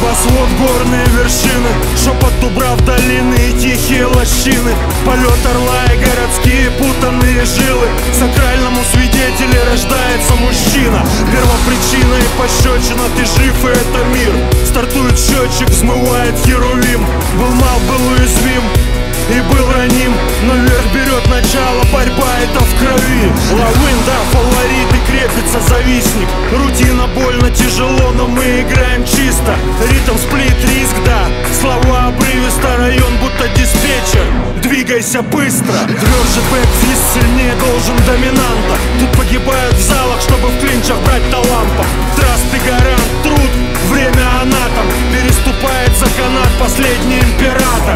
Небосвод, горные вершины, шепот дубрав, долины и тихие лощины, полет орла и городские путанные жилы. Сакральному свидетелю рождается мужчина. Первопричина и пощечина, ты жив, и это мир. Стартует счетчик, взмывает херувим. Был мал, был уязвим и был раним, но вверх берет начало, борьба это в крови. Лавин, да, фаворит и крепится завистник. Рутина больно, тяжело, но мы играем чисто. Ритм, сплит, риск, да, слова обрывисто. Район будто диспетчер, двигайся быстро. Тверже бэкфист, сильнее должен доминанта. Тут погибают в залах, чтобы в клинчах брать талантов. Траст и гарант, труд, время анатом. Переступает за канат последний император.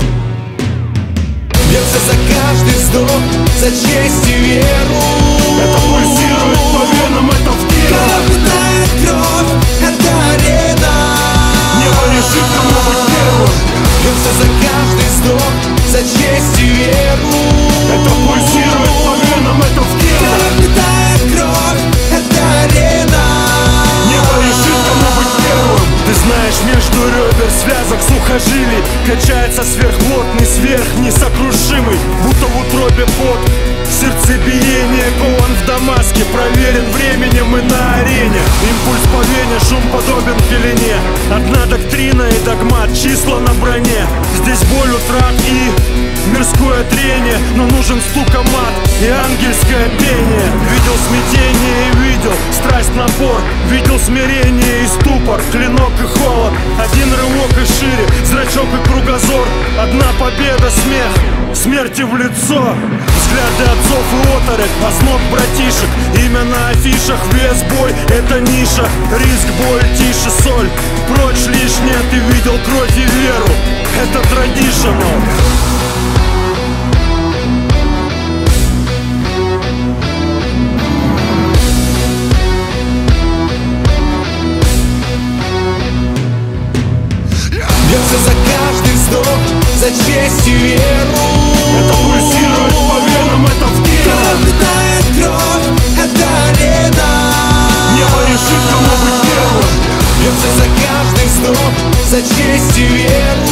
Бьется за каждый вздох, за честь и веру. Это пульсирует по венам, это в тело. Кровная кровь, это арена. Небо решит, кому быть первым. Бьется за каждый вздох, за честь и веру. Это пульсирует по венам, это в тело. Кровная кровь, это арена. Небо решит, кому быть первым. Ты знаешь, между ребер связок сухожилий качается сверхплотный, сверхнесокрушимый, будто в утробе пот. Сердцебиение кован в Дамаске, проверен временем и на арене. Импульс по вене, шум подобен пелене. Одна доктрина и догмат, числа на броне. Здесь боль, утрат и мирское трение, но нужен стукомат и ангельское пение. Видел смятение и видел страсть, напор. Видел смирение и ступор, клинок и холод. Один рывок и шире, зрачок и кругозор. Одна победа, смех, смерти в лицо. Взгляды отцов и оторопь, озноб братишек. Имя на афишах, вес, бой, это ниша. Риск, боль, тише, соль, прочь лишнее. Ты видел кровь и веру, это традиционал. Бьется за каждый вздох, за честь и веру. Это пульсирует по венам, это в тело. Кровная кровь, это арена. Небо решит, кому быть первым. Бьется за каждый вздох, за честь и веру.